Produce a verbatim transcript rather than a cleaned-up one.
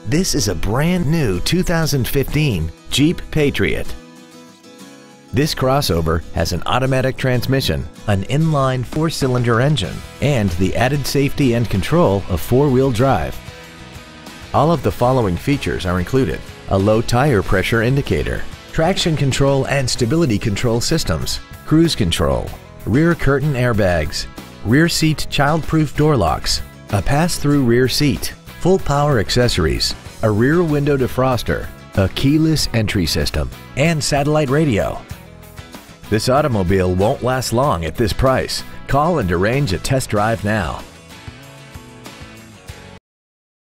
This is a brand new two thousand fifteen Jeep Patriot. This crossover has an automatic transmission, an inline four-cylinder engine, and the added safety and control of four-wheel drive. All of the following features are included: a low tire pressure indicator, traction control and stability control systems, cruise control, rear curtain airbags, rear seat child-proof door locks, a pass-through rear seat, full power accessories, a rear window defroster, a keyless entry system, and satellite radio. This automobile won't last long at this price. Call and arrange a test drive now.